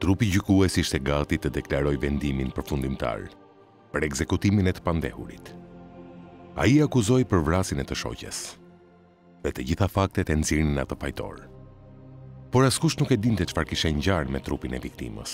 Trupi gjykues ishte gati të deklaroj vendimin përfundimtar për ekzekutimin e të pandehurit. Ai akuzoi për vrasjen e të shoqes dhe të gjitha faktet e nxirrnin atë fajtor. Por askush nuk e dinte çfarë kishte ngjarë me trupin e viktimës.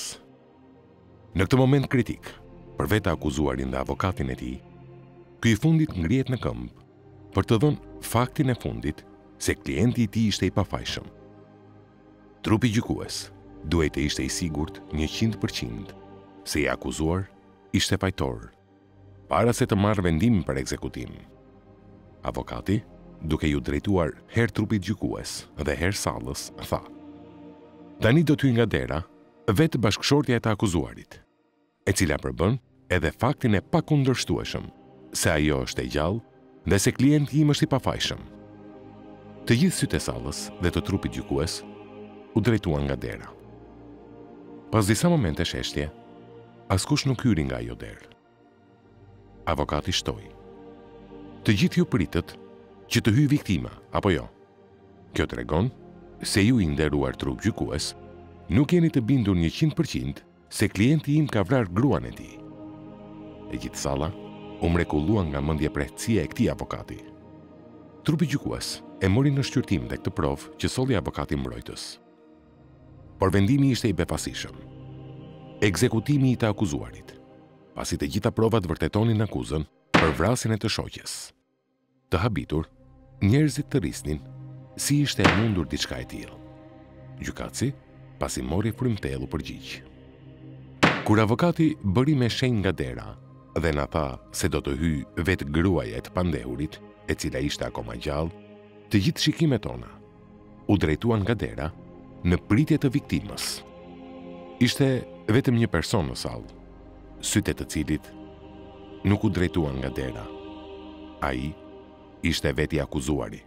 Në këtë moment kritik, për vetë akuzuarin dhe avokatin e tij, ky i fundit ngrihet në këmbë për të dhënë faktin e fundit se klienti i tij ishte i pafajshëm. Trupi gjykues duhet të ishte i sigurt 100% se i akuzuar ishte fajtor, para se të marrë vendimin për ekzekutim. Avokati, duke ju drejtuar herë trupit gjykues dhe herë sallës, tha: "Tani do t'hyj nga dera vetë bashkëshortja e të akuzuarit, e cila përbën edhe faktin e pakundërshtueshëm se ajo është e gjallë dhe se klienti im është i pafajshëm." Të gjithë sytë e sallës dhe të trupit gjykues u drejtuan nga dera. Pas disa momente sheshtje, askush nuk hyri nga ajo derë. Avokati shtoi: "Të gjithë ju pritët që të hyjë viktima, apo jo? Kjo tregon se ju i nderuar trup gjykues nuk jeni të bindur 100% se klienti im ka vrarë gruan e tij." E gjithë salla u mrekullua nga mendjeprehtësia e këtij avokati. Trupi gjykues e mori në shqyrtim dhe këtë provë që solli avokati mbrojtës. Por vendimi ishte i befasishëm. Ekzekutimi i të akuzuarit, pasi të gjitha provat vërtetonin akuzën për vrasjen e të shoqes. Të habitur, njerëzit të rrisnin si ishte e mundur diçka e tillë. Gjykatësi, pasi mori frymtell u përgjigj. Kur avokati bëri me shenjë nga dera dhe na tha se do të hyjë vetë gruaja e të pandehurit, e cila ishte akoma gjallë, të gjithë shikimet tona u drejtuan nga dera në pritje të viktimës. Ishte vetëm një person në sallë, sytë e të cilit nuk u drejtuan nga dera. Ai ishte vetë i akuzuari.